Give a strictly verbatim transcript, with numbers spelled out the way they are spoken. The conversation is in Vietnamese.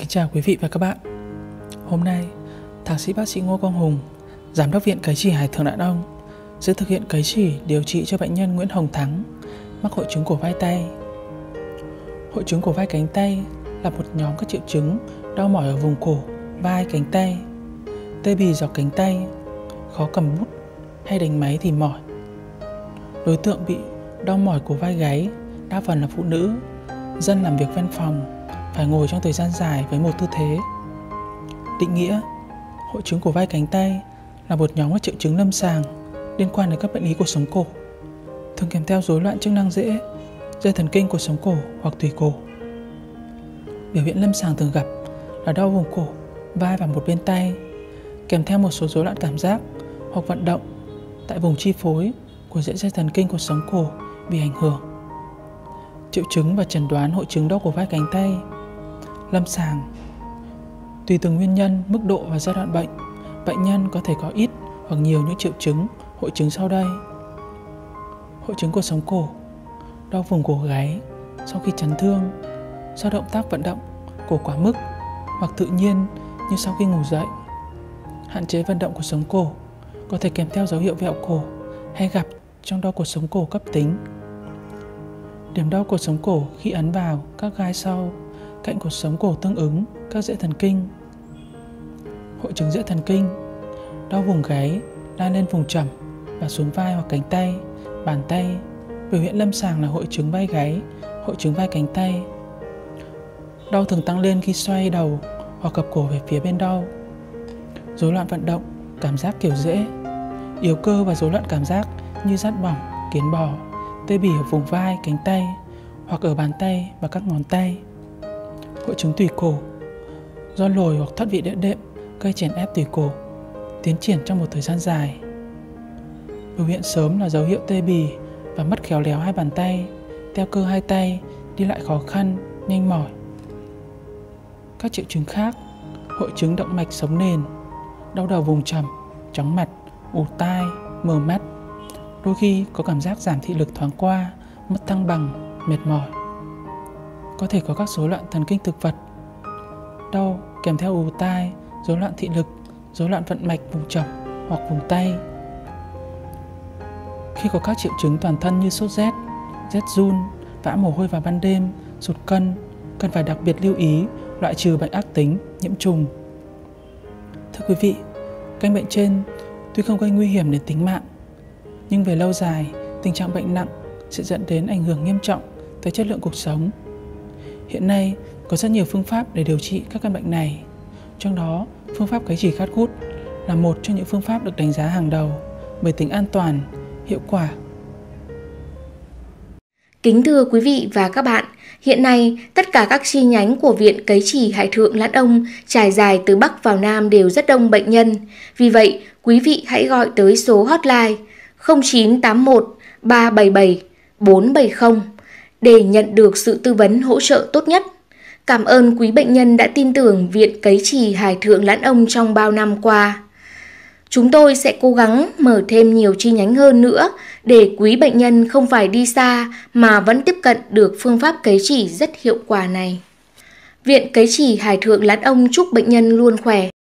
Kính chào quý vị và các bạn. Hôm nay, thạc sĩ bác sĩ Ngô Quang Hùng, Giám đốc Viện Cấy Chỉ Hải Thượng Lãn Ông sẽ thực hiện cấy chỉ điều trị cho bệnh nhân Nguyễn Hồng Thắng mắc hội chứng cổ vai tay. Hội chứng cổ vai cánh tay là một nhóm các triệu chứng đau mỏi ở vùng cổ, vai, cánh tay, tê bì dọc cánh tay, khó cầm bút hay đánh máy thì mỏi. Đối tượng bị đau mỏi cổ vai gáy đa phần là phụ nữ, dân làm việc văn phòng, phải ngồi trong thời gian dài với một tư thế. Định nghĩa, hội chứng cổ vai cánh tay là một nhóm các triệu chứng lâm sàng liên quan đến các bệnh lý cột sống cổ, thường kèm theo rối loạn chức năng rễ, dây thần kinh cột sống cổ hoặc tủy cổ. Biểu hiện lâm sàng thường gặp là đau vùng cổ, vai và một bên tay, kèm theo một số rối loạn cảm giác hoặc vận động tại vùng chi phối của rễ dây thần kinh cột sống cổ bị ảnh hưởng. Triệu chứng và chẩn đoán hội chứng đau cổ vai cánh tay. Lâm sàng, tùy từng nguyên nhân, mức độ và giai đoạn bệnh, bệnh nhân có thể có ít hoặc nhiều những triệu chứng hội chứng sau đây. Hội chứng cột sống cổ, đau vùng cổ gáy sau khi chấn thương, do động tác vận động cổ quá mức hoặc tự nhiên như sau khi ngủ dậy. Hạn chế vận động cột sống cổ có thể kèm theo dấu hiệu vẹo cổ hay gặp trong đau cột sống cổ cấp tính. Điểm đau cột sống cổ khi ấn vào các gai sau cạnh cột sống cổ tương ứng các rễ thần kinh. Hội chứng rễ thần kinh, đau vùng gáy lan lên vùng chẩm và xuống vai hoặc cánh tay, bàn tay. Biểu hiện lâm sàng là hội chứng vai gáy, hội chứng vai cánh tay. Đau thường tăng lên khi xoay đầu hoặc gập cổ về phía bên đau. Rối loạn vận động, cảm giác kiểu rễ, yếu cơ và rối loạn cảm giác như rát bỏng, kiến bò, tê bì ở vùng vai, cánh tay hoặc ở bàn tay và các ngón tay. Hội chứng tủy cổ, do lồi hoặc thoát vị đĩa đệm gây chèn ép tủy cổ, tiến triển trong một thời gian dài. Biểu hiện sớm là dấu hiệu tê bì và mất khéo léo hai bàn tay, teo cơ hai tay, đi lại khó khăn, nhanh mỏi. Các triệu chứng khác, hội chứng động mạch sống nền, đau đầu vùng chẩm, chóng mặt, ù tai, mờ mắt. Đôi khi có cảm giác giảm thị lực thoáng qua, mất thăng bằng, mệt mỏi. Có thể có các rối loạn thần kinh thực vật, đau kèm theo ù tai, rối loạn thị lực, rối loạn vận mạch vùng chẩm hoặc vùng tay. Khi có các triệu chứng toàn thân như sốt rét, rét run, vã mồ hôi vào ban đêm, sụt cân, cần phải đặc biệt lưu ý loại trừ bệnh ác tính, nhiễm trùng. Thưa quý vị, căn bệnh trên tuy không gây nguy hiểm đến tính mạng, nhưng về lâu dài, tình trạng bệnh nặng sẽ dẫn đến ảnh hưởng nghiêm trọng tới chất lượng cuộc sống. Hiện nay, có rất nhiều phương pháp để điều trị các căn bệnh này. Trong đó, phương pháp cấy chỉ cắt gút là một trong những phương pháp được đánh giá hàng đầu bởi tính an toàn, hiệu quả. Kính thưa quý vị và các bạn, hiện nay tất cả các chi nhánh của Viện Cấy Chỉ Hải Thượng Lãn Ông trải dài từ Bắc vào Nam đều rất đông bệnh nhân. Vì vậy, quý vị hãy gọi tới số hotline không chín tám một ba bảy bảy bốn bảy không để nhận được sự tư vấn hỗ trợ tốt nhất. Cảm ơn quý bệnh nhân đã tin tưởng Viện Cấy Chỉ Hải Thượng Lãn Ông trong bao năm qua. Chúng tôi sẽ cố gắng mở thêm nhiều chi nhánh hơn nữa để quý bệnh nhân không phải đi xa mà vẫn tiếp cận được phương pháp cấy chỉ rất hiệu quả này. Viện Cấy Chỉ Hải Thượng Lãn Ông chúc bệnh nhân luôn khỏe.